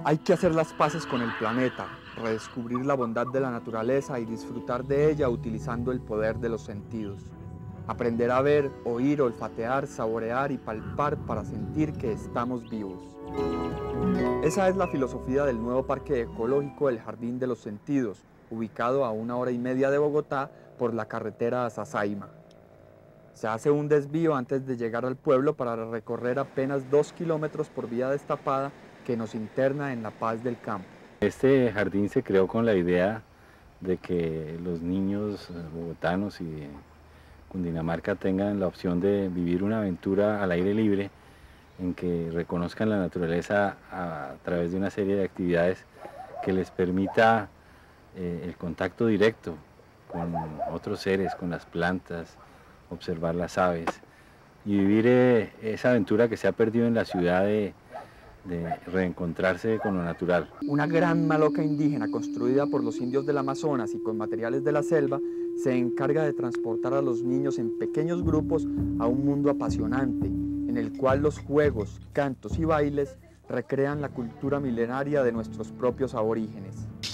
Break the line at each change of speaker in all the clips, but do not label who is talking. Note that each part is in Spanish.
Hay que hacer las paces con el planeta, redescubrir la bondad de la naturaleza y disfrutar de ella utilizando el poder de los sentidos. Aprender a ver, oír, olfatear, saborear y palpar para sentir que estamos vivos. Esa es la filosofía del nuevo parque ecológico El Jardín de los Sentidos, ubicado a 1 hora y media de Bogotá por la carretera a Sasaima. Se hace un desvío antes de llegar al pueblo para recorrer apenas 2 kilómetros por vía destapada que nos interna en la paz del campo.
Este jardín se creó con la idea de que los niños bogotanos y de Cundinamarca tengan la opción de vivir una aventura al aire libre, en que reconozcan la naturaleza a través de una serie de actividades que les permita el contacto directo con otros seres, con las plantas, observar las aves y vivir esa aventura que se ha perdido en la ciudad de reencontrarse con lo natural.
Una gran maloca indígena construida por los indios del Amazonas y con materiales de la selva se encarga de transportar a los niños en pequeños grupos a un mundo apasionante, en el cual los juegos, cantos y bailes recrean la cultura milenaria de nuestros propios aborígenes.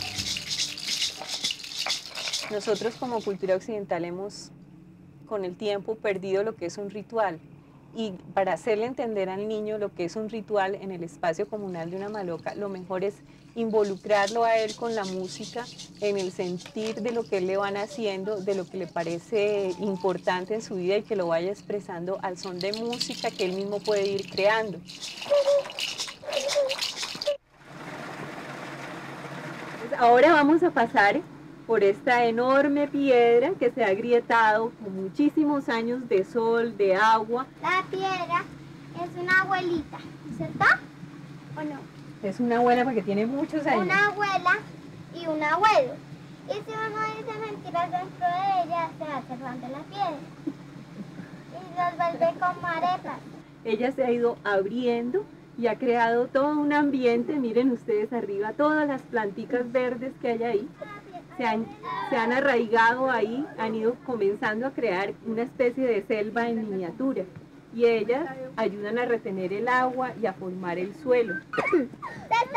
Nosotros como cultura occidental hemos con el tiempo perdido lo que es un ritual, y para hacerle entender al niño lo que es un ritual en el espacio comunal de una maloca, lo mejor es involucrarlo a él con la música, en el sentir de lo que él le van haciendo, de lo que le parece importante en su vida y que lo vaya expresando al son de música que él mismo puede ir creando. Pues ahora vamos a pasar por esta enorme piedra que se ha agrietado con muchísimos años de sol, de agua.
La piedra es una abuelita, ¿cierto? ¿O no?
Es una abuela porque tiene muchos años.
Una abuela y un abuelo. Y si uno dice mentiras dentro de ella, se va cerrando la piedra. Y los vuelve como arepas.
Ella se ha ido abriendo y ha creado todo un ambiente. Miren ustedes arriba, todas las plantitas verdes que hay ahí. Se han arraigado ahí, han ido comenzando a crear una especie de selva en miniatura y ellas ayudan a retener el agua y a formar el suelo.
¡Se está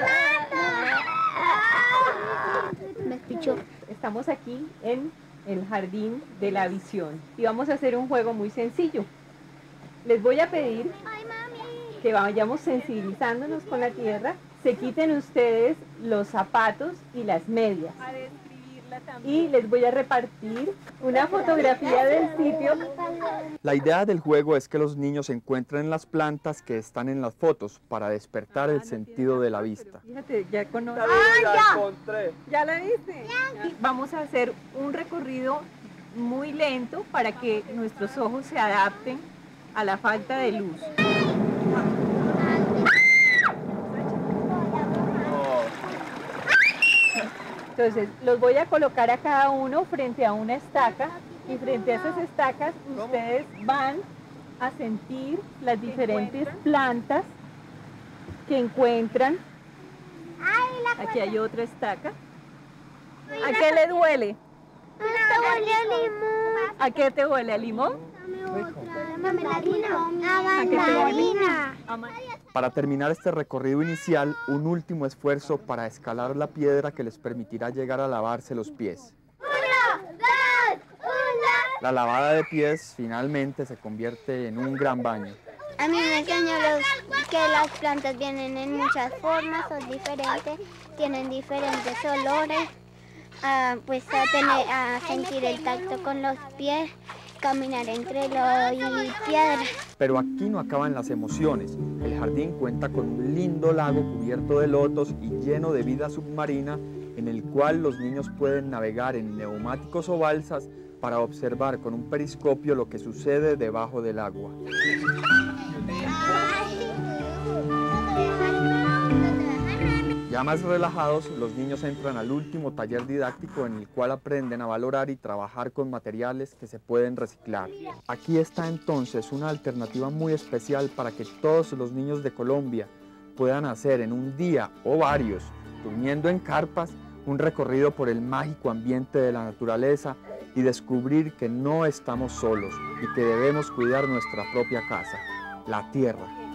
cerrando! Me escuchó.
Estamos aquí en el Jardín de la Visión y vamos a hacer un juego muy sencillo. Les voy a pedir que vayamos sensibilizándonos con la tierra. Se quiten ustedes los zapatos y las medias. Y les voy a repartir una fotografía del sitio.
La idea del juego es que los niños encuentren las plantas que están en las fotos para despertar el sentido de la vista.
Fíjate, ya conoces. ¿Ya la viste? Ya. Vamos a hacer un recorrido muy lento para que nuestros ojos se adapten a la falta de luz. Entonces, los voy a colocar a cada uno frente a una estaca y frente a esas estacas ustedes van a sentir las diferentes plantas que encuentran. Aquí hay otra estaca. ¿A qué le duele?
Me huele a limón.
¿A qué te huele? ¿A limón?
A mandarina.
Para terminar este recorrido inicial, un último esfuerzo para escalar la piedra que les permitirá llegar a lavarse los pies. La lavada de pies finalmente se convierte en un gran baño.
A mí me enseñó que las plantas vienen en muchas formas, son diferentes, tienen diferentes olores, a sentir el tacto con los pies, caminar entre lodo y piedra.
Pero aquí no acaban las emociones. El jardín cuenta con un lindo lago cubierto de lotos y lleno de vida submarina, en el cual los niños pueden navegar en neumáticos o balsas para observar con un periscopio lo que sucede debajo del agua. Ya más relajados, los niños entran al último taller didáctico en el cual aprenden a valorar y trabajar con materiales que se pueden reciclar. Aquí está entonces una alternativa muy especial para que todos los niños de Colombia puedan hacer en un día o varios, durmiendo en carpas, un recorrido por el mágico ambiente de la naturaleza y descubrir que no estamos solos y que debemos cuidar nuestra propia casa, la tierra.